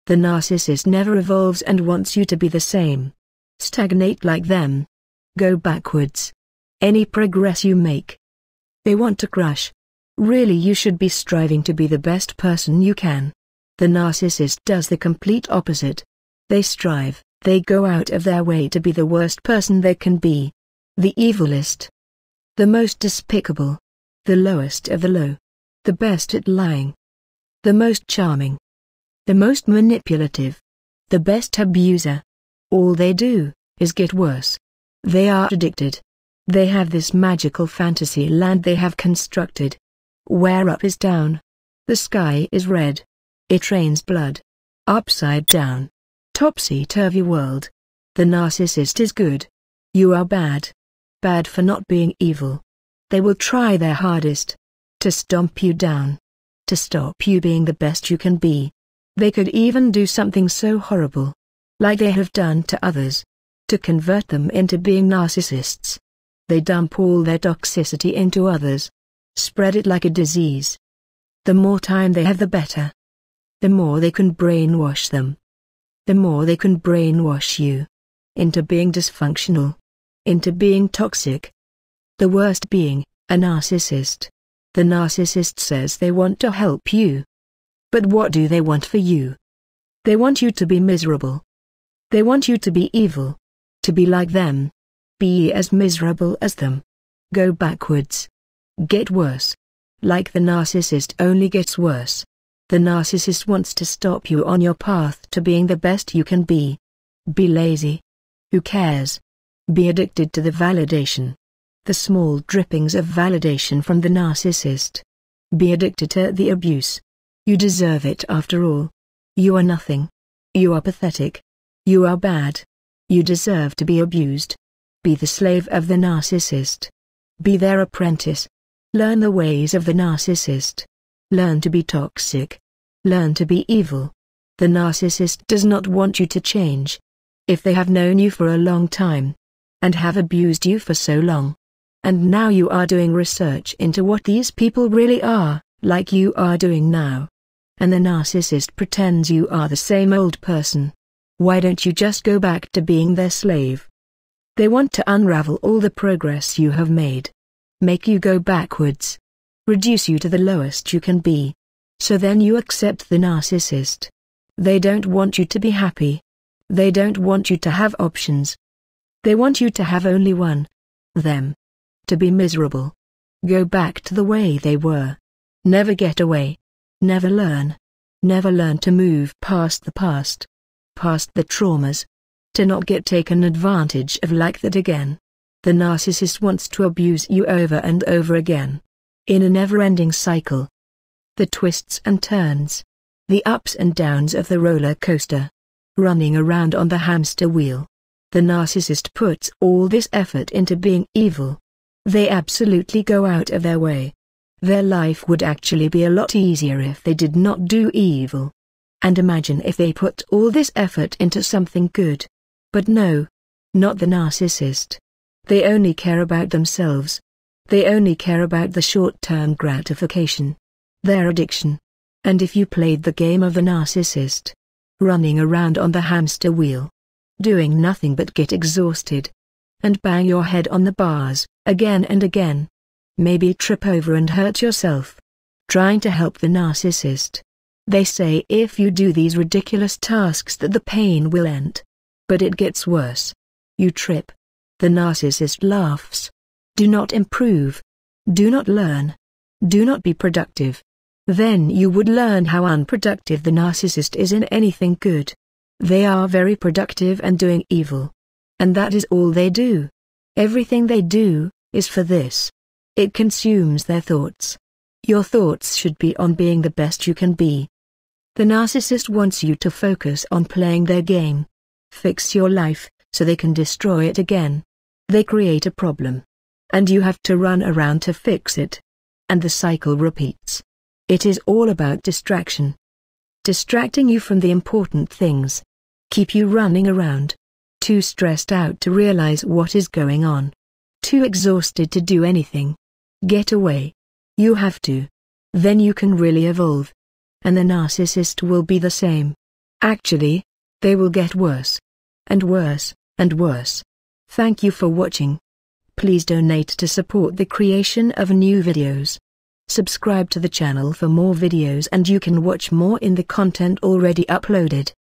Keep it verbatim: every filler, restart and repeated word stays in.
The narcissist never evolves and wants you to be the same. Stagnate like them. Go backwards. Any progress you make, they want to crush. Really, you should be striving to be the best person you can. The narcissist does the complete opposite. They strive, they go out of their way to be the worst person they can be. The evilest. The most despicable. The lowest of the low. The best at lying. The most charming. The most manipulative. The best abuser. All they do is get worse. They are addicted. They have this magical fantasy land they have constructed, where up is down, the sky is red, it rains blood, upside down, topsy-turvy world. The narcissist is good. You are bad. Bad for not being evil. They will try their hardest to stomp you down, to stop you being the best you can be. They could even do something so horrible, like they have done to others, to convert them into being narcissists. They dump all their toxicity into others. Spread it like a disease. The more time they have, the better. The more they can brainwash them. The more they can brainwash you into being dysfunctional, into being toxic. The worst being a narcissist. The narcissist says they want to help you. But what do they want for you? They want you to be miserable. They want you to be evil. To be like them. Be as miserable as them. Go backwards. Get worse. Like the narcissist, only gets worse. The narcissist wants to stop you on your path to being the best you can be. Be lazy. Who cares? Be addicted to the validation. The small drippings of validation from the narcissist. Be addicted to the abuse. You deserve it after all. You are nothing. You are pathetic. You are bad. You deserve to be abused. Be the slave of the narcissist. Be their apprentice. Learn the ways of the narcissist. Learn to be toxic. Learn to be evil. The narcissist does not want you to change. If they have known you for a long time, and have abused you for so long, and now you are doing research into what these people really are, like you are doing now, and the narcissist pretends you are the same old person, why don't you just go back to being their slave? They want to unravel all the progress you have made. Make you go backwards. Reduce you to the lowest you can be. So then you accept the narcissist. They don't want you to be happy. They don't want you to have options. They want you to have only one. Them. To be miserable. Go back to the way they were. Never get away. Never learn. Never learn to move past the past. Past the traumas. To not get taken advantage of like that again. The narcissist wants to abuse you over and over again. In a never-ending cycle. The twists and turns. The ups and downs of the roller coaster. Running around on the hamster wheel. The narcissist puts all this effort into being evil. They absolutely go out of their way. Their life would actually be a lot easier if they did not do evil. And imagine if they put all this effort into something good. But no. Not the narcissist. They only care about themselves. They only care about the short-term gratification. Their addiction. And if you played the game of the narcissist, running around on the hamster wheel, doing nothing but get exhausted, and bang your head on the bars, again and again, maybe trip over and hurt yourself, trying to help the narcissist. They say if you do these ridiculous tasks that the pain will end. But it gets worse. You trip. The narcissist laughs. Do not improve. Do not learn. Do not be productive. Then you would learn how unproductive the narcissist is in anything good. They are very productive and doing evil. And that is all they do. Everything they do is for this. It consumes their thoughts. Your thoughts should be on being the best you can be. The narcissist wants you to focus on playing their game. Fix your life, so they can destroy it again. They create a problem. And you have to run around to fix it. And the cycle repeats. It is all about distraction. Distracting you from the important things. Keep you running around. Too stressed out to realize what is going on. Too exhausted to do anything. Get away. You have to. Then you can really evolve. And the narcissist will be the same. Actually, they will get worse. And worse, and worse. Thank you for watching. Please donate to support the creation of new videos. Subscribe to the channel for more videos and you can watch more in the content already uploaded.